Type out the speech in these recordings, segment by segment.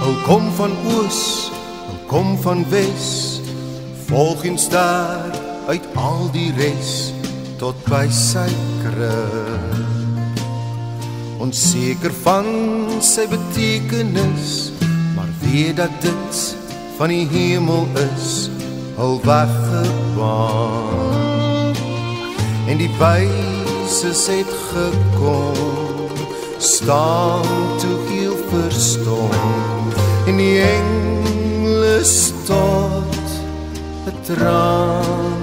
Hulle kom van oos, hulle kom van wes, volg en staar uit al die res, tot by sy krib. Onseker van sy betekenis, maar weet dat dit van die hemel is, hul weggebaan. En die wyses het gekom, staan toe heel verstom, en die engele stort 'n traan.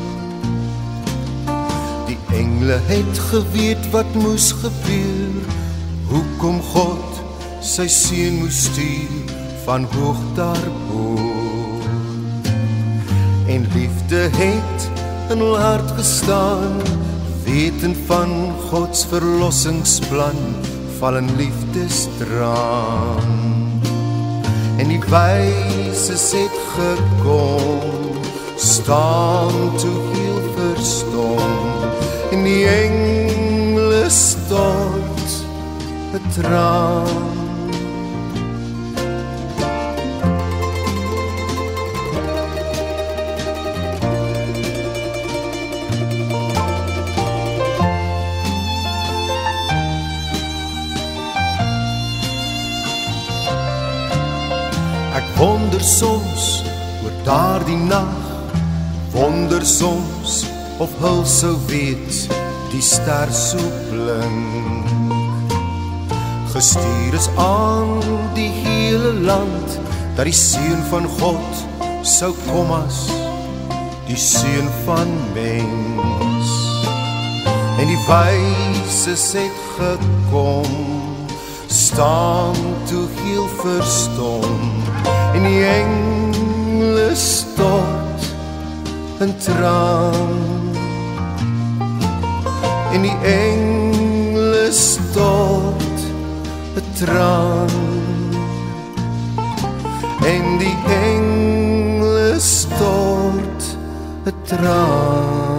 Die engele het geweet wat moes gebeur, hoekom God sy seun moes stuur van hoog daarbo. En liefde het in hul hart gestaan, weten van Gods verlossingsplan, val in liefdestraan. En die wyses het gekom, staan toe heel verstom, en die engele stort 'n traan. Ek wonder soms oor daardie nag, wonder soms of hul sou weet, die ster so blink. Gestuur is aan die hele land, dat die seun van God sou kom as die seun van mens. En die wyses het gekom, staan toe heel verstom, en die engele stort 'n traan. En die engele stort 'n traan. En die engele stort 'n traan.